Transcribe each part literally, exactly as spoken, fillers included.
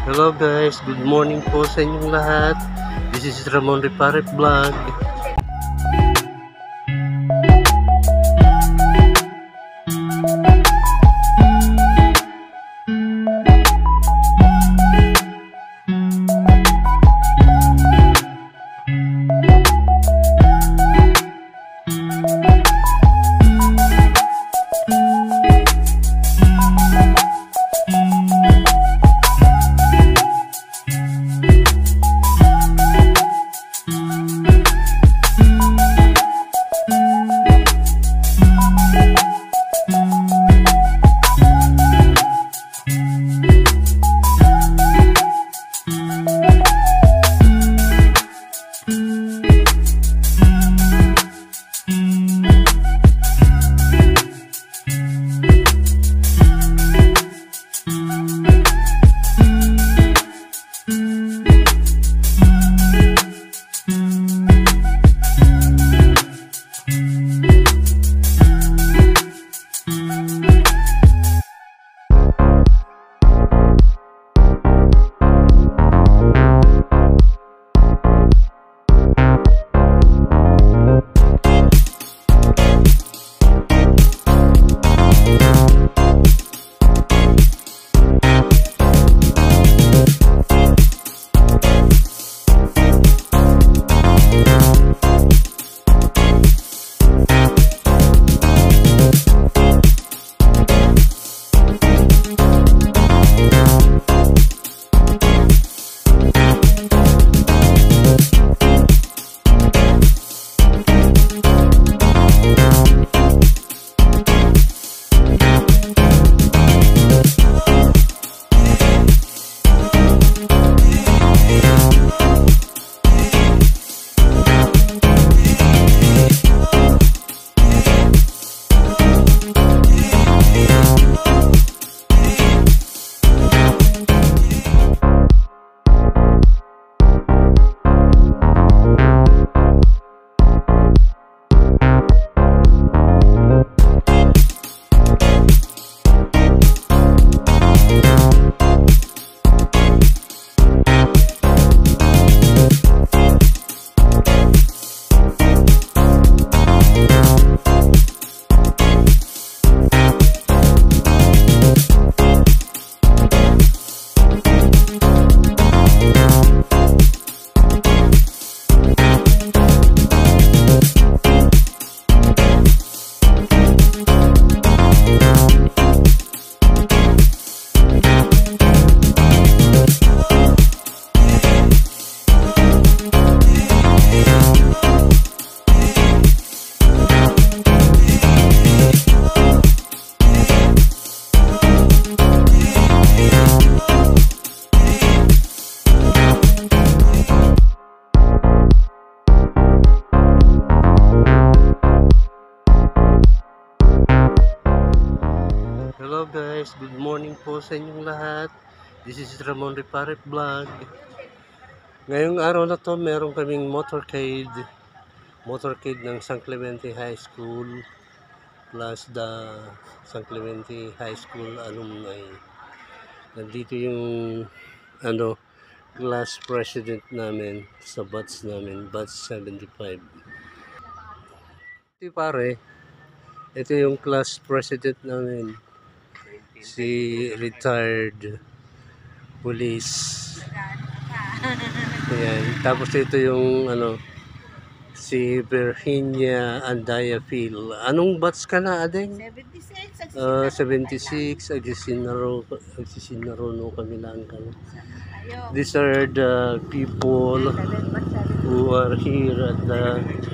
Hello guys, good morning po sa inyong lahat. This is Ramon Repare Vlog. Hello guys, good morning po sa inyong lahat. This is Ramon Repare Vlog. Ngayong araw na to, meron kaming motorcade motorcade ng San Clemente High School plus the San Clemente High School Alumni. Nandito yung ano, class president namin sa batch namin, batch seventy-five. Ito pare, ito yung class president namin, si retired police. Ayan. Tapos ito yung ano, si Virginia Andaya Phil. Anong batch ka na, Adeng? seventy-six. Uh, seventy-six. Agsisinaro, agsisinaro no kami lang kami. These are the people who are here at the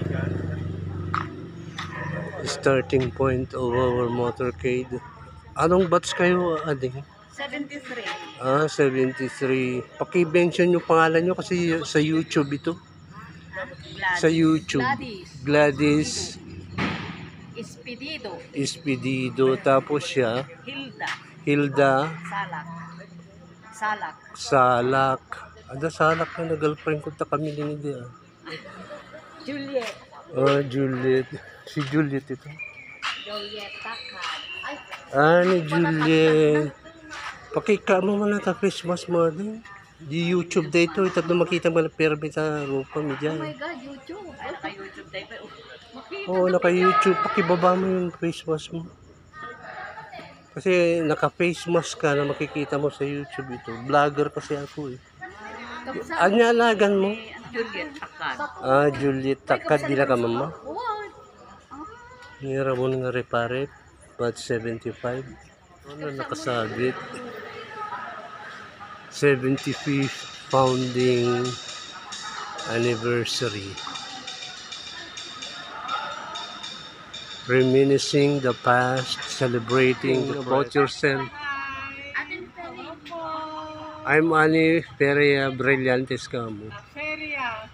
starting point of our motorcade. Anong batch kayo, Ading? seventy-three. Ah, seventy-three. Paki-mention yung pangalan nyo kasi sa YouTube ito. Gladys. Sa YouTube. Gladys. Gladys. Espedido. Espedido. Tapos siya. Hilda. Hilda. Salak. Salak. Salak. Ada salak na girlfriend ko ta kami din hindi ah. Juliet. Oh, Juliet. Si Juliet ito. Juliet Takad. Ay. Ah, ni Juliet. Pakika mo man ta Christmas mo din. Di YouTube dito, ito na makita mo na permit sa rupa mi Oh dyan. my God, YouTube. Ay, naka-YouTube tayo pa. Makita Oo, naka-YouTube. Pakibaba mo yung Christmas mo. Kasi naka-face mask ka na makikita mo sa YouTube ito. Vlogger kasi ako eh. Anya alagan mo? Juliet Takad. Ah, Juliet Takad, di na ka mama? What? Nira mo nga repare, but seventy-five. Ano nakasabit? seventy-fifth founding anniversary. Reminiscing the past, celebrating about yourself. I'm Ani Feria Brillantes Kamo. Feria.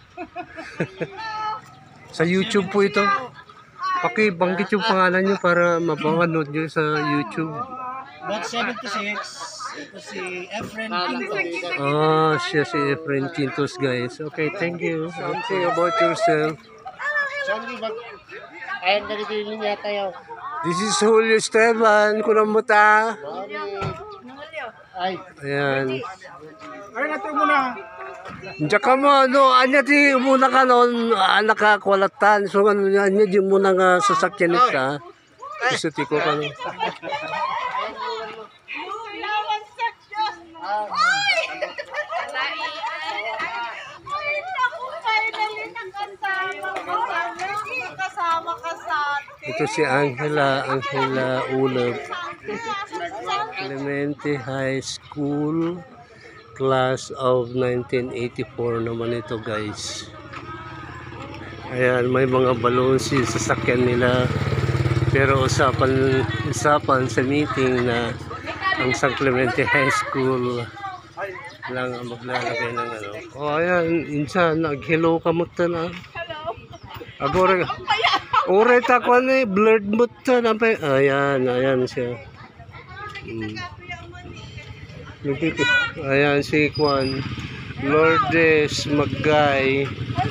Sa YouTube po ito. Pakibanggit yung pangalan nyo para mapapanood nyo sa YouTube. But seventy-six, ito si Efren Quintos. Ah, siya si Efren Quintos, guys. Okay, thank you. Something about yourself. Sandy, mag... Ayan, nalilin niya tayo. This is Julio Esteban. Kunang muta. Ay, Ayan. ay natin muna. Diyan ka mo, no, anya di muna ka noon, ah, nakakwalatan. So, ano, anya di muna nga sasakyan ita. Gusto tiko ka no. Kasama ka sa atin. Ito si Angela, Angela Ulab. Clemente High School, class of nineteen eighty-four naman ito, guys. Ayan, may mga balloons yung sasakyan nila. Pero usapan, usapan sa meeting na ang San Clemente High School lang ang maglalagay ng ano. O ayan, insan, nag-hello ka mo na. Agora, ore ta ko ni blurred mo ta na pa. Ayan, ayan siya. Hmm. Ayan si Kwan. Lourdes Magay.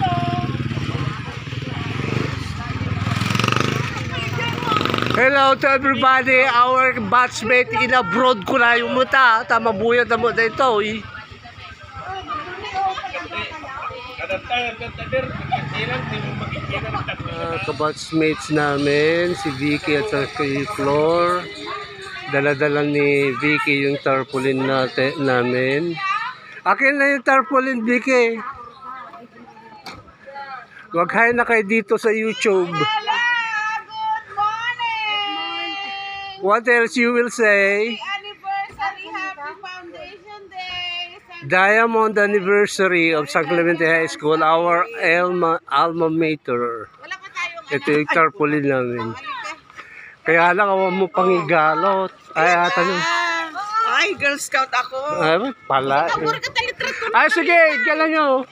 Hello to everybody, our batchmate in abroad ko na yung muta. Tama buya na mo dito eh. Uh, kabatsmates namin, si Vicky at si Flor. Dala-dala ni Vicky yung tarpaulin natin, namin. Akin na yung tarpaulin, Vicky. Wag-hi na kayo dito sa YouTube. What else you will say? Anniversary, happy foundation day. Diamond anniversary of San Clemente High School, our alma, alma mater. Wala pa tayong Ito yung tarpaulin namin. Kaya lang ako mo pangigalot. Ay, ata nyo. Ay, Girl Scout ako. Ay, pala. Ay, sige, gala nyo.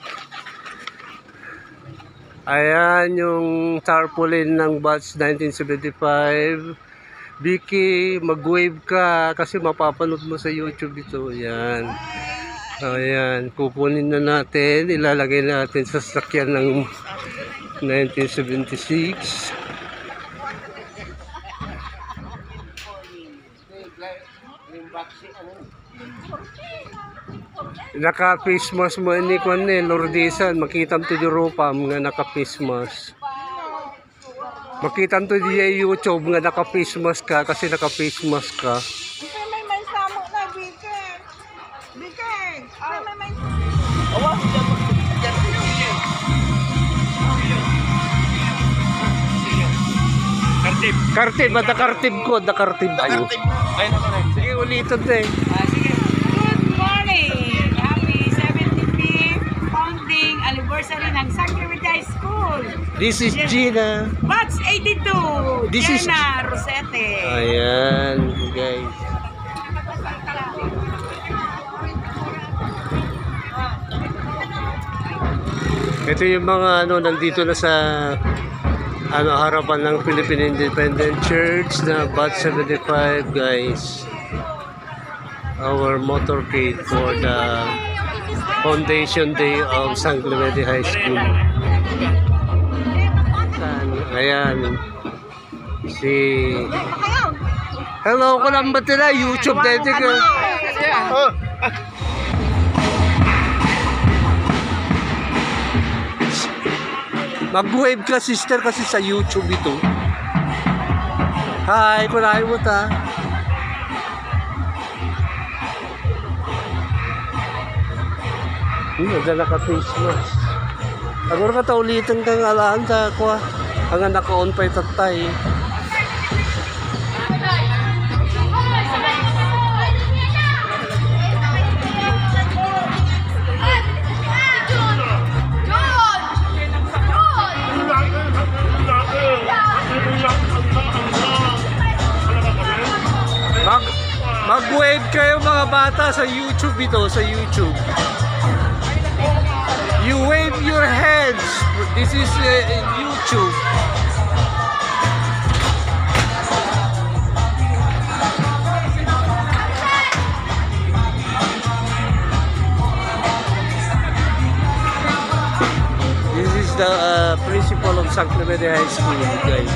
Ayan yung tarpaulin ng batch nineteen seventy-five. Vicky, mag-wave ka kasi mapapanood mo sa YouTube ito. Ayan. Ayan, kukunin na natin. Ilalagay natin sa sakyan ng nineteen seventy-six. Naka-face mask mo ni Kwan eh, Lourdesan. Makitam to di rupa nga naka-face mask. Makitam to di YouTube nga naka-face mask ka kasi naka-face mask ka. May may samo na, Bike. Bike. May may may. Kartib. Kartib, bata kartib ko, da kartib tayo. Ayun ako na. Sige, ulitin na eh. Good morning! Happy seventieth founding anniversary ng San Clemente High School. This is Gina. Batch eighty-two, This is- Jenna Rosete. Ayan, guys. Ito yung mga ano, nandito na sa ano, harapan ng Philippine Independent Church na Batch seventy-five, guys. Our motorcade for the Foundation Day of San Clemente High School. Ayan. Si... Hello, ko lang ba tila? YouTube dito ka? Oh. Mag-wave ka, sister, kasi sa YouTube ito. Hi, kunain mo ta. Hmm, nagdala ka face mask. Agor ka taulitan kang alaan sa ako. Ang naka-on pa itatay. Mag mag-wave kayo mga bata sa YouTube ito, sa YouTube. You wave your hands. This is uh, YouTube. This is the uh, principal of San Clemente High School, guys.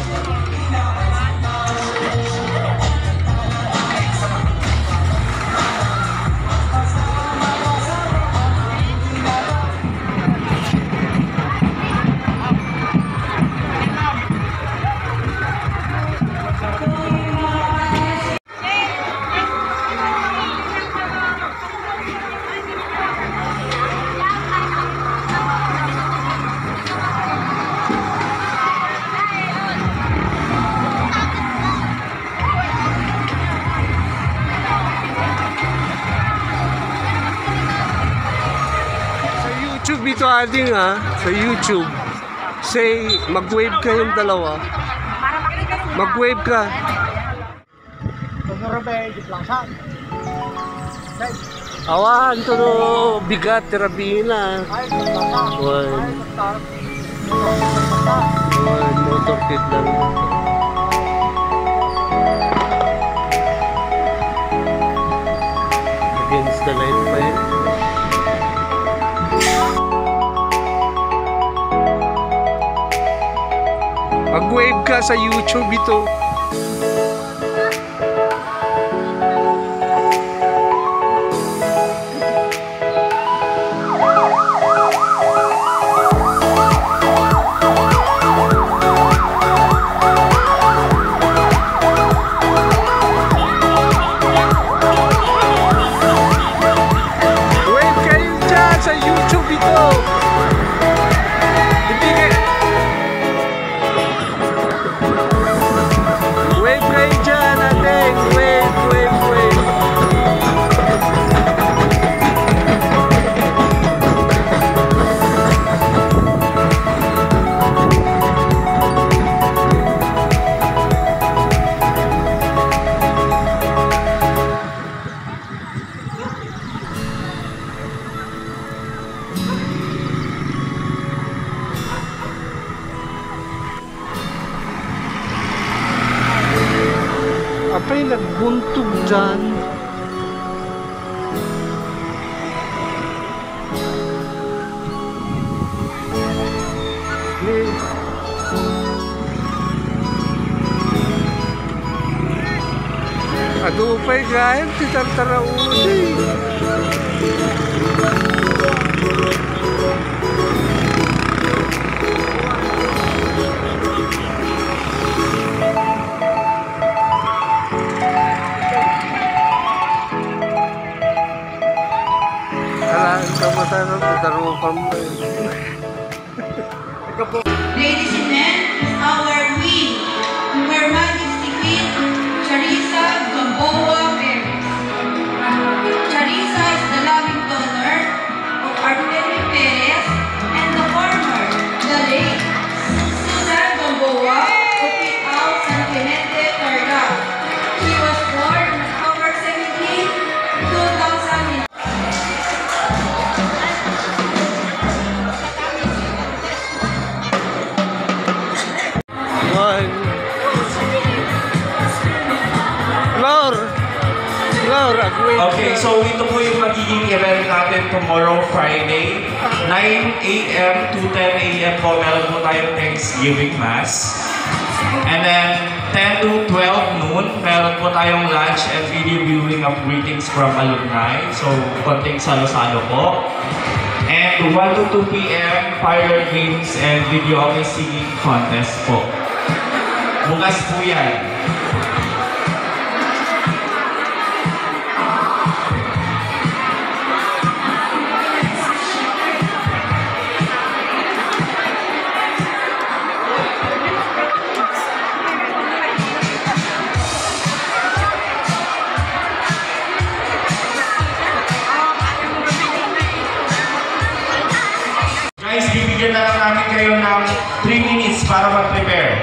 YouTube ito ading ha, sa YouTube. Say, mag-wave kayong dalawa. Mag-wave ka. Awan, ito no, bigat, terabina. One. One, motor kit lang. Against the light pa yun. Mag-wave ka sa YouTube ito. Wave kayo dyan sa YouTube ito. Wave kayo dyan, ating. Wave, wave, wave. Apa'y nagbuntog dyan. Eh. Adupay gayam, titartaraun eh. Ladies and men, our queen, Her Majesty Queen Charissa Gamboa Perez. Charissa is the loving daughter of Artemi Perez and the former, the late Susan Gamboa, who put out San Clemente, Tarlac. She was born October seventeenth, two thousand. Lor! Lor, agway. Okay, so ito po yung magiging event natin tomorrow, Friday. nine A M to ten A M po, meron po tayong Thanksgiving Mass. And then, ten to twelve noon, meron po tayong lunch and video viewing of greetings from alumni. So, konting salo-salo po. And one to two p m, fire games and video singing contest po. Bukas po yan. Guys, bibigyan na lang namin kayo ng three minutes para mag-prepare.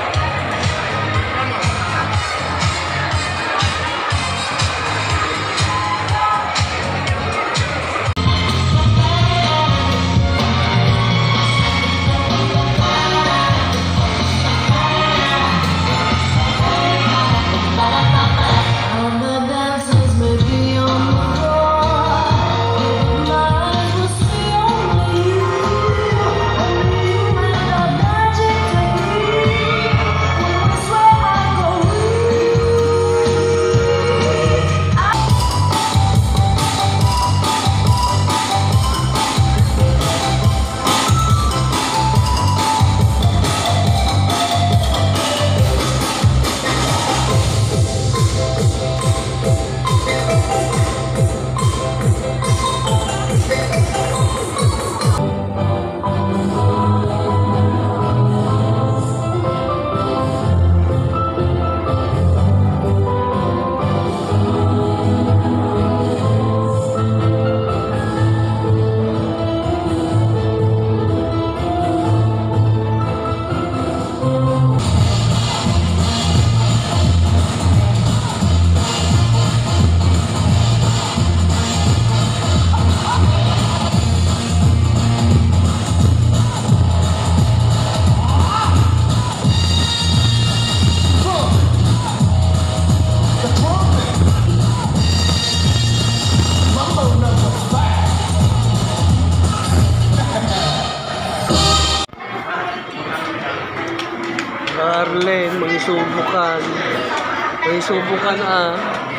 Arlen, may subukan. May subukan ah.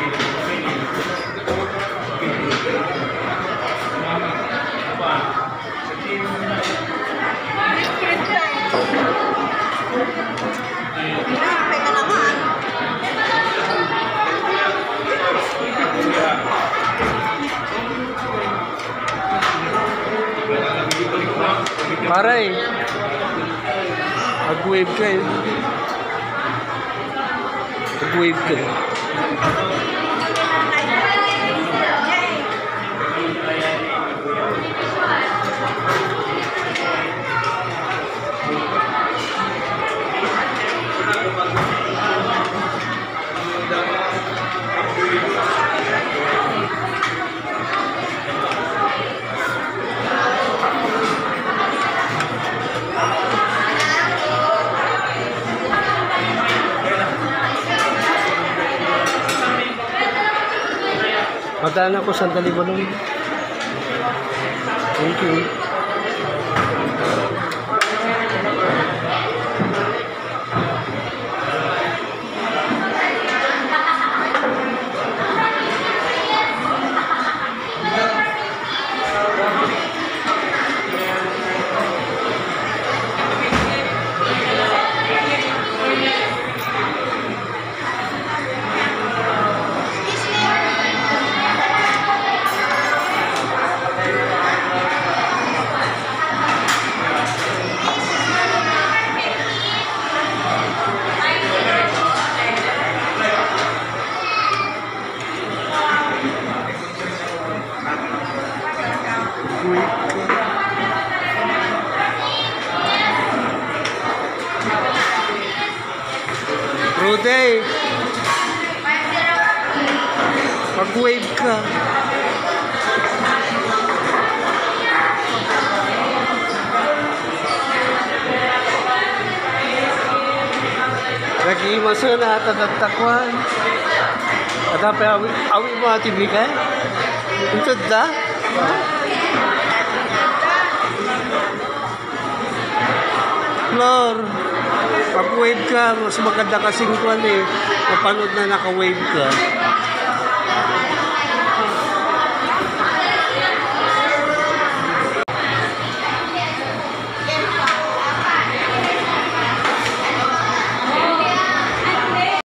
Paray. Mag-wave kayo. Mag-wave kayo. Madaan ako, sandali mo lang. Thank you. Rudy, mag-wave ka. Nag-iimaso na at nagtakwan. At apa awi, awi mo ati bigay? Untod da? Flor. Pag wave ka, mas maganda kasing kwan eh. Mapanood na naka-wave ka.